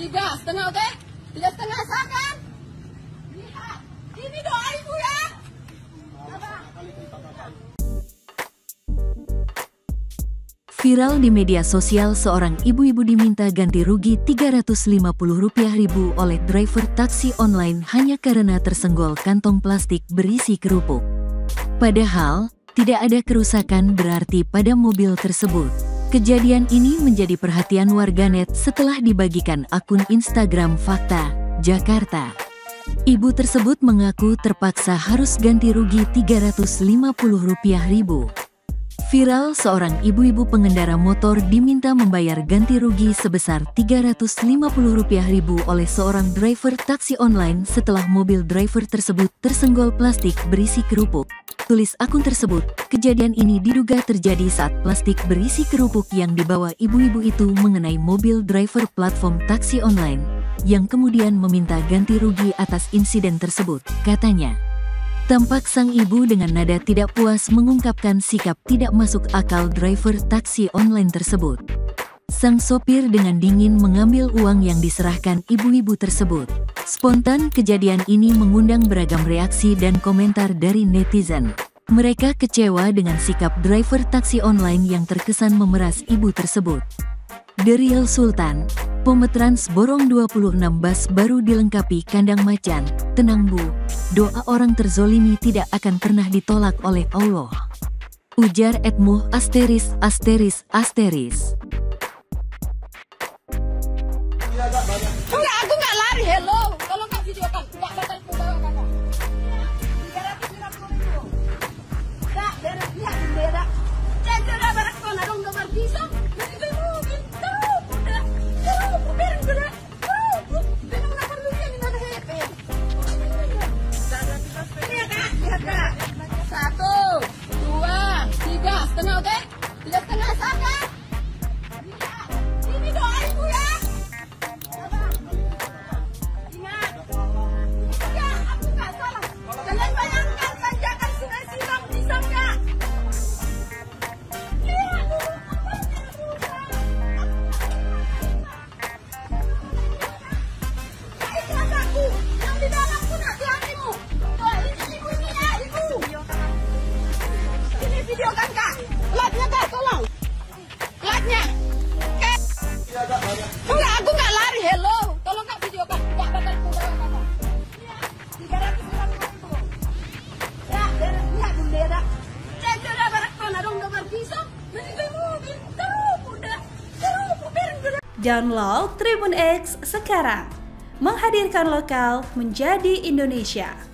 3,5, oke? 3,5 sah kan? Lihat, ini doa ibu ya. Viral di media sosial, seorang ibu-ibu diminta ganti rugi Rp350.000 oleh driver taksi online hanya karena tersenggol kantong plastik berisi kerupuk. Padahal, tidak ada kerusakan berarti pada mobil tersebut. Kejadian ini menjadi perhatian warganet setelah dibagikan akun Instagram Fakta, Jakarta. Ibu tersebut mengaku terpaksa harus ganti rugi Rp350.000. Viral, seorang ibu-ibu pengendara motor diminta membayar ganti rugi sebesar Rp350.000 oleh seorang driver taksi online setelah mobil driver tersebut tersenggol plastik berisi kerupuk. Tulis akun tersebut, kejadian ini diduga terjadi saat plastik berisi kerupuk yang dibawa ibu-ibu itu mengenai mobil driver platform taksi online, yang kemudian meminta ganti rugi atas insiden tersebut, katanya. Tampak sang ibu dengan nada tidak puas mengungkapkan sikap tidak masuk akal driver taksi online tersebut. Sang sopir dengan dingin mengambil uang yang diserahkan ibu-ibu tersebut. Spontan kejadian ini mengundang beragam reaksi dan komentar dari netizen. Mereka kecewa dengan sikap driver taksi online yang terkesan memeras ibu tersebut. Deriel Sultan, Pemetrans Borong 26 bus baru dilengkapi kandang macan. Tenang bu, doa orang terzolimi tidak akan pernah ditolak oleh Allah. Ujar @muh *******. Enggak, aku nggak lari, hello. Kalau nggak videokan, nggak bakal aku bawa kakak. 350.000. Nggak, beres lihat bendera. Jangan ada barang kona dong gambar bisa. Itu mobil. Oke? 3,5 sah kan? Lihat, ini doa ibu ya. Ingat. Ya, aku nggak salah. Kalian bayangkan tanjakan Sungai Siram bisa nggak? Lihat dulu apanya rusak. Nah, ikhlas aku. Yang di dalam pun hati-hatimu. Tuh, ini ibu ini ya, ibu. Ini video kan kak? Platnya kak, tolong. Platnya. Kak. Enggak, aku nggak lari, hello. Tolong kak videokan. Nggak bakal aku bawa kakak. 350.000. Ya, beres lihat bendera. Jangan ada barang kona dong gambar bisa. Itu mobil. Tuh, udah. Download Tribun X sekarang. Menghadirkan lokal menjadi Indonesia.